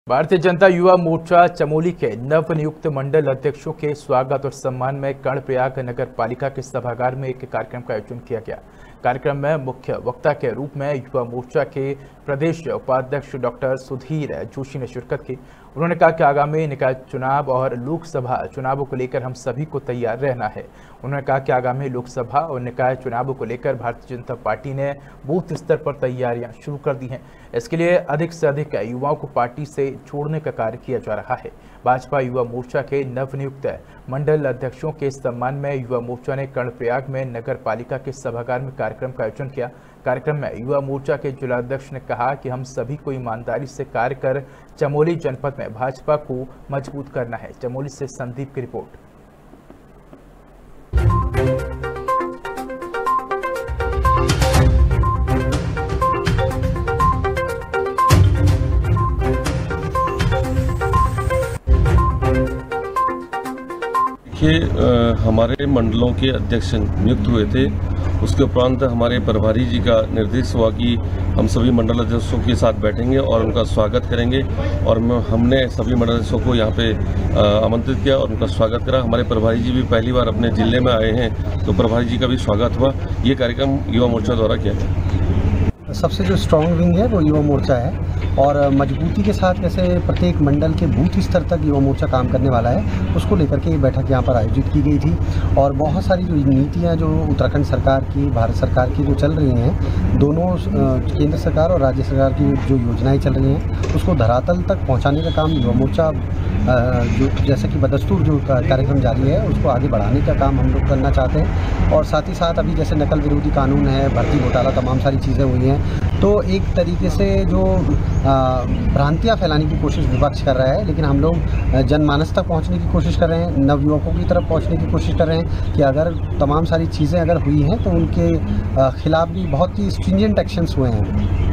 भारतीय जनता युवा मोर्चा चमोली के नवनियुक्त मंडल अध्यक्षों के स्वागत और सम्मान में कर्णप्रयाग नगर पालिका के सभागार में एक कार्यक्रम का आयोजन किया गया। कार्यक्रम में मुख्य वक्ता के रूप में युवा मोर्चा के प्रदेश उपाध्यक्ष डॉक्टर सुधीर जोशी ने शिरकत की। उन्होंने कहा कि आगामी निकाय चुनाव और लोकसभा चुनावों को लेकर हम सभी को तैयार रहना है। उन्होंने कहा कि आगामी लोकसभा और निकाय चुनावों को लेकर भारतीय जनता पार्टी ने बूथ स्तर पर तैयारियां शुरू कर दी हैं। इसके लिए अधिक से अधिक युवाओं को पार्टी से छोड़ने का कार्य किया जा रहा है। भाजपा युवा मोर्चा के नवनियुक्त मंडल अध्यक्षों के सम्मान में युवा मोर्चा ने कर्णप्रयाग में नगर पालिका के सभागार में कार्यक्रम का आयोजन किया। कार्यक्रम में युवा मोर्चा के जिलाध्यक्ष ने कहा कि हम सभी को ईमानदारी से कार्य कर चमोली जनपद में भाजपा को मजबूत करना है। चमोली से संदीप की रिपोर्ट। हमारे मंडलों के अध्यक्ष नियुक्त हुए थे। उसके उपरांत हमारे प्रभारी जी का निर्देश हुआ कि हम सभी मंडल अध्यक्षों के साथ बैठेंगे और उनका स्वागत करेंगे। और हमने सभी मंडल अध्यक्षों को यहाँ पे आमंत्रित किया और उनका स्वागत करा। हमारे प्रभारी जी भी पहली बार अपने जिले में आए हैं, तो प्रभारी जी का भी स्वागत हुआ। ये कार्यक्रम युवा मोर्चा द्वारा किया गया। सबसे जो स्ट्रॉन्ग विंग है वो युवा मोर्चा है और मजबूती के साथ कैसे प्रत्येक मंडल के बूथ स्तर तक युवा मोर्चा काम करने वाला है, उसको लेकर के ये बैठक यहाँ पर आयोजित की गई थी। और बहुत सारी जो नीतियाँ जो उत्तराखंड सरकार की, भारत सरकार की जो चल रही हैं, दोनों केंद्र सरकार और राज्य सरकार की जो योजनाएं चल रही हैं, उसको धरातल तक पहुँचाने का काम युवा मोर्चा जो जैसे कि बदस्तूर जो कार्यक्रम जारी है उसको आगे बढ़ाने का काम हम लोग करना चाहते हैं। और साथ ही साथ अभी जैसे नकल विरोधी कानून है, भर्ती घोटाला, तमाम सारी चीज़ें हुई हैं, तो एक तरीके से जो भ्रांतियाँ फैलाने की कोशिश विपक्ष कर रहा है, लेकिन हम लोग जनमानस तक पहुंचने की कोशिश कर रहे हैं, नवयुवकों की तरफ पहुंचने की कोशिश कर रहे हैं कि अगर तमाम सारी चीज़ें अगर हुई हैं तो उनके खिलाफ भी बहुत ही स्ट्रिंजेंट एक्शंस हुए हैं।